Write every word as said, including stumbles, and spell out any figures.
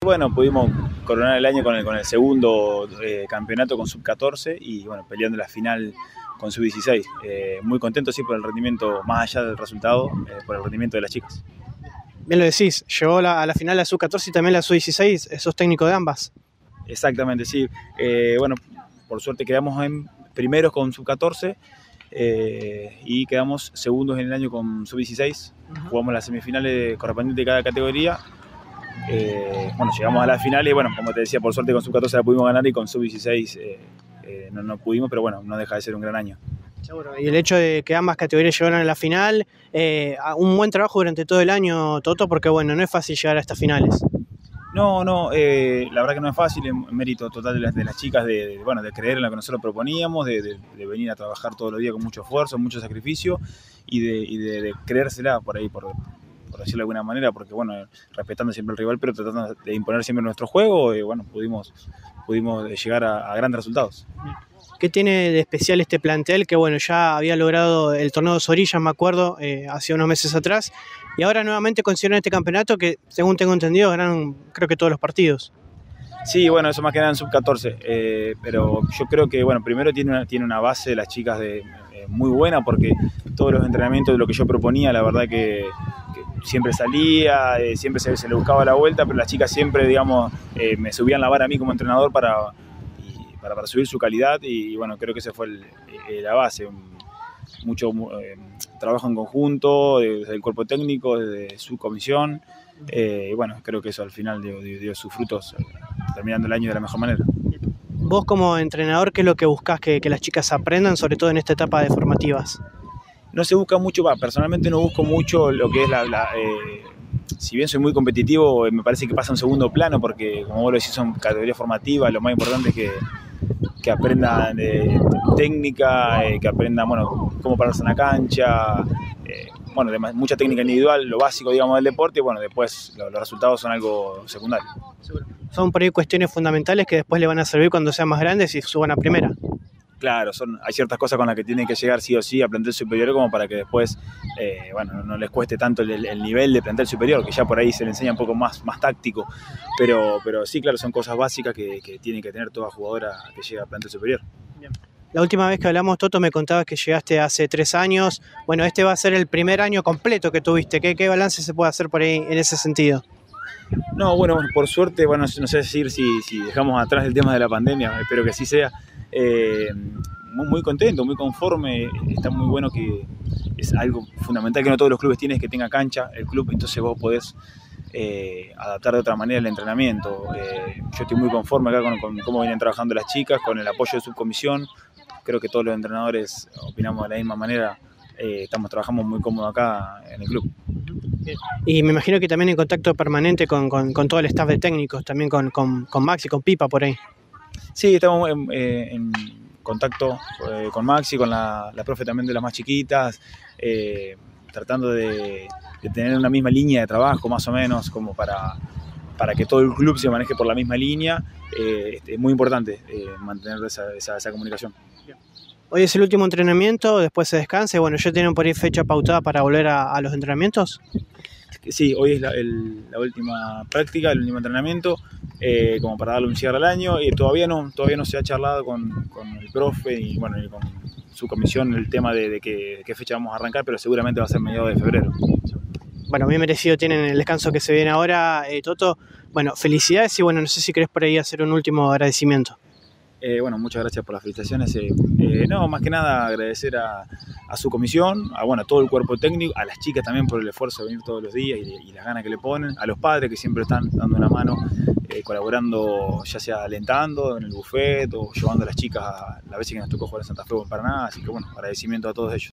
bueno, pudimos coronar el año con el, con el segundo eh, campeonato con sub catorce y bueno, peleando la final con sub dieciséis. Eh, muy contento sí por el rendimiento, más allá del resultado, eh, por el rendimiento de las chicas. Bien lo decís, llegó la, a la final la sub catorce y también la sub dieciséis, sos técnico de ambas. Exactamente, sí. Eh, bueno, por suerte quedamos en primeros con sub catorce eh, y quedamos segundos en el año con sub dieciséis. Uh-huh. Jugamos las semifinales correspondientes de cada categoría. Eh, bueno, llegamos a la final y bueno, como te decía, por suerte con sub catorce la pudimos ganar y con sub dieciséis eh, eh, no, no pudimos, pero bueno, no deja de ser un gran año. Seguro. Y el hecho de que ambas categorías llegaron a la final, eh, un buen trabajo durante todo el año, Toto, porque bueno, no es fácil llegar a estas finales. No, no, eh, la verdad que no es fácil, es mérito total de las, de las chicas de, de, bueno, de creer en lo que nosotros proponíamos, de, de, de venir a trabajar todos los días con mucho esfuerzo, mucho sacrificio y de, y de, de creérsela por ahí, por, por decirlo de alguna manera, porque bueno, respetando siempre al rival, pero tratando de imponer siempre nuestro juego, y bueno, pudimos, pudimos llegar a, a grandes resultados. ¿Qué tiene de especial este plantel? Que bueno, ya había logrado el torneo de Orillas, me acuerdo, eh, hace unos meses atrás, y ahora nuevamente consiguieron este campeonato que, según tengo entendido, ganaron creo que todos los partidos. Sí, bueno, eso más que nada en sub catorce, eh, pero yo creo que, bueno, primero tiene una, tiene una base de las chicas de, eh, muy buena, porque todos los entrenamientos de lo que yo proponía, la verdad que, que siempre salía, eh, siempre se, se le buscaba la vuelta, pero las chicas siempre, digamos, eh, me subían la vara a mí como entrenador para, y, para, para subir su calidad y, y, bueno, creo que esa fue el, eh, la base. Mucho eh, trabajo en conjunto, desde el cuerpo técnico, desde su comisión, eh, y bueno, creo que eso al final dio, dio, dio sus frutos, eh, terminando el año de la mejor manera. Vos como entrenador, ¿qué es lo que buscás que, que las chicas aprendan, sobre todo en esta etapa de formativas? No se busca mucho, bah, personalmente no busco mucho lo que es la... la eh, si bien soy muy competitivo, me parece que pasa en segundo plano, porque como vos lo decís, son categorías formativas, lo más importante es que que aprendan eh, técnica, eh, que aprendan, bueno, cómo pararse en la cancha, eh, bueno, de, mucha técnica individual, lo básico, digamos, del deporte, y bueno, después lo, los resultados son algo secundario. Son por ahí cuestiones fundamentales que después le van a servir cuando sean más grandes y suban a primera. Claro, son, hay ciertas cosas con las que tienen que llegar sí o sí a plantel superior como para que después, eh, bueno, no les cueste tanto el, el nivel de plantel superior, que ya por ahí se le enseña un poco más, más táctico, pero, pero sí, claro, son cosas básicas que, que tiene que tener toda jugadora que llega a plantel superior. Bien. La última vez que hablamos, Toto, me contabas que llegaste hace tres años, bueno, este va a ser el primer año completo que tuviste, ¿qué, qué balance se puede hacer por ahí en ese sentido? No, bueno, por suerte, bueno, no sé decir si, si dejamos atrás el tema de la pandemia, espero que así sea. Eh, muy, muy contento, muy conforme, está muy bueno que es algo fundamental que no todos los clubes tienen, es que tenga cancha el club, entonces vos podés eh, adaptar de otra manera el entrenamiento. Eh, yo estoy muy conforme acá con, con cómo vienen trabajando las chicas, con el apoyo de subcomisión, creo que todos los entrenadores opinamos de la misma manera, eh, estamos trabajando muy cómodo acá en el club. Y me imagino que también en contacto permanente con, con, con todo el staff de técnicos, también con, con, con Maxi, con Pipa por ahí. Sí, estamos en, eh, en contacto eh, con Maxi, con la, la profe también de las más chiquitas, eh, tratando de, de tener una misma línea de trabajo más o menos, como para, para que todo el club se maneje por la misma línea. Eh, es muy importante eh, mantener esa, esa, esa comunicación. Hoy es el último entrenamiento, después se descansa y bueno, ¿ya tienen por ahí fecha pautada para volver a, a los entrenamientos? Sí, hoy es la, el, la última práctica, el último entrenamiento, eh, como para darle un cierre al año, y todavía no, todavía no se ha charlado con, con el profe y, bueno, y con su comisión el tema de, de, que, de qué fecha vamos a arrancar, pero seguramente va a ser mediados de febrero. Bueno, bien merecido tienen el descanso que se viene ahora, eh, Toto. Bueno, felicidades y bueno, no sé si querés por ahí hacer un último agradecimiento. Eh, bueno, muchas gracias por las felicitaciones. Eh, eh, no, más que nada agradecer a, a su comisión, a, bueno, a todo el cuerpo técnico, a las chicas también por el esfuerzo de venir todos los días y, y las ganas que le ponen, a los padres que siempre están dando una mano, eh, colaborando, ya sea alentando en el buffet o llevando a las chicas a las veces que nos tocó jugar en Santa Fe o en Paraná. Así que bueno, agradecimiento a todos ellos.